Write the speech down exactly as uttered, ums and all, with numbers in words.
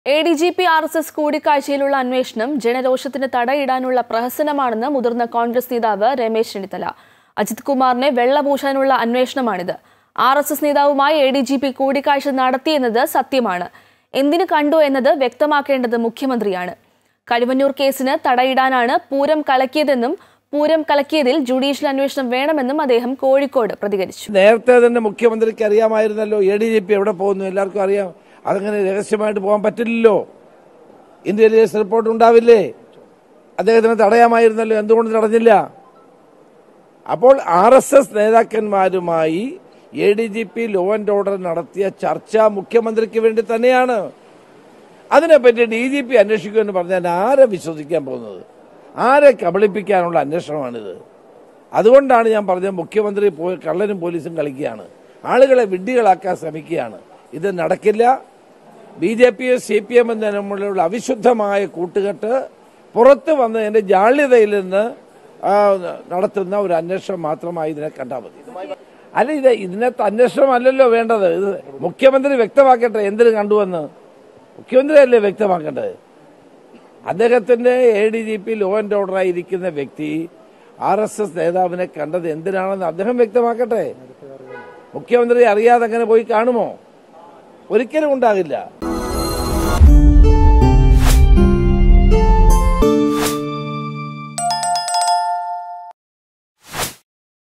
A D G P R S S കൂടിക്കാഴ്ചയിലുള്ള അന്വേഷണം ജനരോഷത്തിന് തടയിടാനുള്ള പ്രഹസനമാണെന്ന് മുതിർന്ന കോൺഗ്രസ് നേതാവ് രമേശ് ചെന്നിത്തല. അജിത് കുമാറിനെ വെള്ളപൂശാനുള്ള അന്വേഷണമാണിത്. ആർ എസ് എസ് നേതാവുമായി എ ഡി ജി പി കൂടിക്കാഴ്ച നടത്തിയെന്നത് സത്യമാണ്. എന്തിനു കണ്ടു എന്നത് വ്യക്തമാക്കേണ്ടത് മുഖ്യമന്ത്രിയാണ്. കരുവന്നൂർ കേസിന് തടയിടാനാണ് പൂരം കലക്കിയതെന്നും പൂരം കലക്കിയതിൽ ജുഡീഷ്യൽ അന്വേഷണം വേണമെന്നും അദ്ദേഹം കോഴിക്കോട് പ്രതികരിച്ചു. നേരത്തെ തന്നെ മുഖ്യമന്ത്രിക്ക് അറിയാമായിരുന്നല്ലോ എ ഡി ജി പി എവിടെ പോകുന്നു, എല്ലാവർക്കും അറിയാം. അതങ്ങനെ രഹസ്യമായിട്ട് പോകാൻ പറ്റില്ലല്ലോ. ഇന്റലിജൻസ് റിപ്പോർട്ട് ഉണ്ടാവില്ലേ? അദ്ദേഹത്തിന് തടയാമായിരുന്നല്ലോ, എന്തുകൊണ്ട് തടഞ്ഞില്ല? അപ്പോൾ ആർ എസ് എസ് നേതാക്കന്മാരുമായി A D G P law and order നടത്തിയ ചർച്ച മുഖ്യമന്ത്രിക്ക് വേണ്ടി തന്നെയാണ്. അതിനെപ്പറ്റി ഡി ജി പി അന്വേഷിക്കുമെന്ന് പറഞ്ഞാൽ ആരെ വിശ്വസിക്കാൻ പോകുന്നത്? ആരെ കബളിപ്പിക്കാനുള്ള അന്വേഷണമാണിത്? അതുകൊണ്ടാണ് ഞാൻ പറഞ്ഞത്, മുഖ്യമന്ത്രി കള്ളനും പോലീസും കളിക്കുകയാണ്, ആളുകളെ വിഡ്ഢികളാക്കാൻ ശ്രമിക്കുകയാണ്. ഇത് നടക്കില്ല. ബി ജെ പിയും സി പി എമ്മും തമ്മിലുള്ള അവിശുദ്ധമായ കൂട്ടുകെട്ട് പുറത്തു വന്നതിന്റെ ജാള്യതയിൽ നിന്ന് നടത്തുന്ന ഒരു അന്വേഷണം മാത്രമായി ഇതിനെ കണ്ടാൽ മതി. അല്ല, ഇത് ഇതിനകത്ത് അന്വേഷണമല്ലല്ലോ വേണ്ടത്. ഇത് മുഖ്യമന്ത്രി വ്യക്തമാക്കട്ടെ എന്തിനു കണ്ടുവെന്ന്. മുഖ്യമന്ത്രിയല്ലേ വ്യക്തമാക്കേണ്ടത്. അദ്ദേഹത്തിന്റെ A D G P law and order ആയിരിക്കുന്ന വ്യക്തി ആർ എസ് എസ് നേതാവിനെ കണ്ടത് എന്തിനാണെന്ന് അദ്ദേഹം വ്യക്തമാക്കട്ടെ. മുഖ്യമന്ത്രി അറിയാതെ അങ്ങനെ പോയി കാണുമോ? ഒരിക്കലും ഉണ്ടാകില്ല.